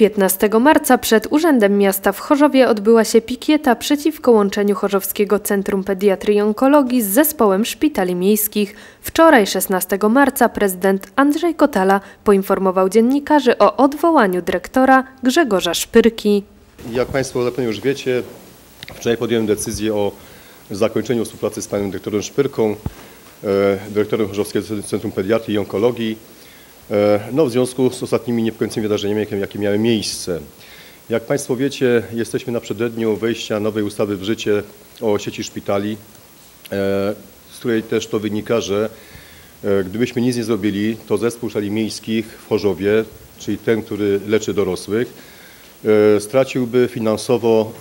15 marca przed Urzędem Miasta w Chorzowie odbyła się pikieta przeciwko łączeniu Chorzowskiego Centrum Pediatrii i Onkologii z zespołem szpitali miejskich. Wczoraj, 16 marca, prezydent Andrzej Kotala poinformował dziennikarzy o odwołaniu dyrektora Grzegorza Szpyrki. Jak Państwo zapewne już wiecie, wczoraj podjąłem decyzję o zakończeniu współpracy z panem dyrektorem Szpyrką, dyrektorem Chorzowskiego Centrum Pediatrii i Onkologii, w związku z ostatnimi niepokojącymi wydarzeniami, jakie miały miejsce. Jak Państwo wiecie, jesteśmy na przededniu wejścia nowej ustawy w życie o sieci szpitali, z której też to wynika, że gdybyśmy nic nie zrobili, to zespół szpitali miejskich w Chorzowie, czyli ten, który leczy dorosłych, straciłby finansowo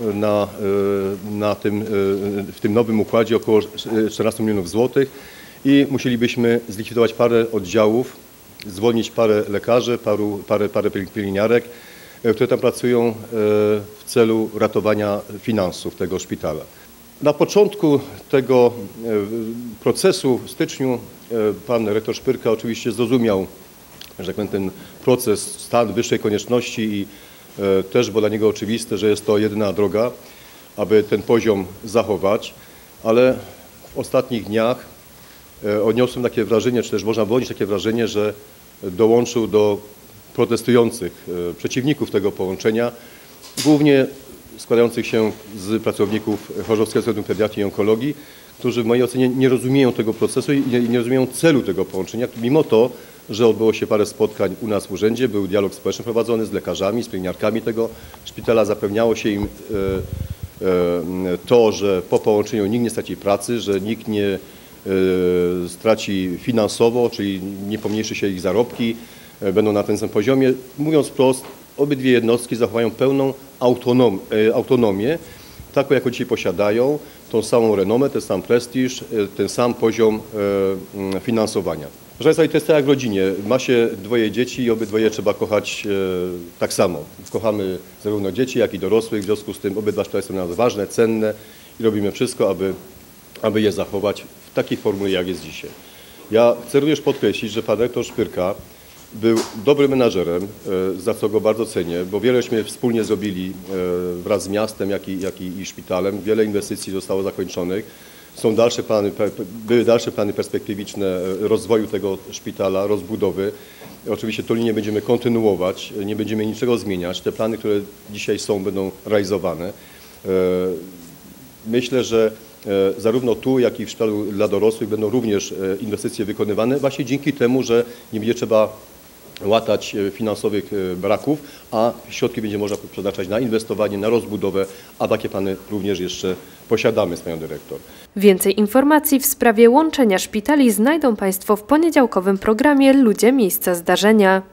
w tym nowym układzie około 14 milionów złotych i musielibyśmy zlikwidować parę oddziałów, zwolnić parę lekarzy, parę pielęgniarek, które tam pracują w celu ratowania finansów tego szpitala. Na początku tego procesu w styczniu pan rektor Szpyrka oczywiście zrozumiał, że tak powiem, ten proces, stan wyższej konieczności i też było dla niego oczywiste, że jest to jedyna droga, aby ten poziom zachować, ale w ostatnich dniach odniosłem takie wrażenie, czy też można było odnieść takie wrażenie, że dołączył do protestujących przeciwników tego połączenia, głównie składających się z pracowników Chorzowskiego Centrum Pediatrii i Onkologii, którzy w mojej ocenie nie rozumieją tego procesu i nie rozumieją celu tego połączenia, mimo to, że odbyło się parę spotkań u nas w urzędzie, był dialog społeczny prowadzony z lekarzami, z pielęgniarkami tego szpitala, zapewniało się im to, że po połączeniu nikt nie straci pracy, że nikt nie straci finansowo, czyli nie pomniejszy się ich zarobki, będą na tym samym poziomie. Mówiąc wprost, obydwie jednostki zachowają pełną autonomię, taką jaką dzisiaj posiadają, tą samą renomę, ten sam prestiż, ten sam poziom finansowania. Proszę Państwa, to jest tak jak w rodzinie. Ma się dwoje dzieci i obydwoje trzeba kochać tak samo. Kochamy zarówno dzieci, jak i dorosłych, w związku z tym obydwa szpitale są dla nas ważne, cenne i robimy wszystko, aby je zachować w takiej formule, jak jest dzisiaj. Ja chcę również podkreślić, że pan rektor Szpyrka był dobrym menadżerem, za co go bardzo cenię, bo wieleśmy wspólnie zrobili wraz z miastem, jak i szpitalem. Wiele inwestycji zostało zakończonych. Były dalsze plany perspektywiczne rozwoju tego szpitala, rozbudowy. Oczywiście tę linię będziemy kontynuować, nie będziemy niczego zmieniać. Te plany, które dzisiaj są, będą realizowane. Myślę, że zarówno tu, jak i w szpitalu dla dorosłych będą również inwestycje wykonywane właśnie dzięki temu, że nie będzie trzeba łatać finansowych braków, a środki będzie można przeznaczać na inwestowanie, na rozbudowę, a takie plany również jeszcze posiadamy z panią dyrektor. Więcej informacji w sprawie łączenia szpitali znajdą Państwo w poniedziałkowym programie Ludzie Miejsca Zdarzenia.